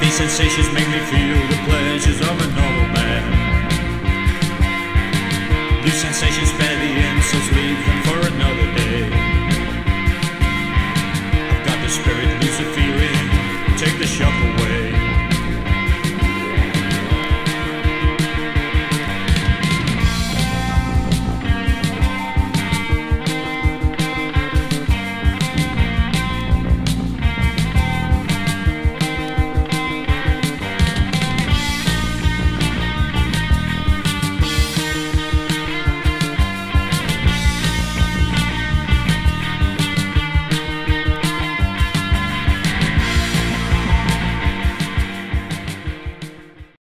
These sensations make me feel the pleasures of a normal man. These sensations spare the insults, leave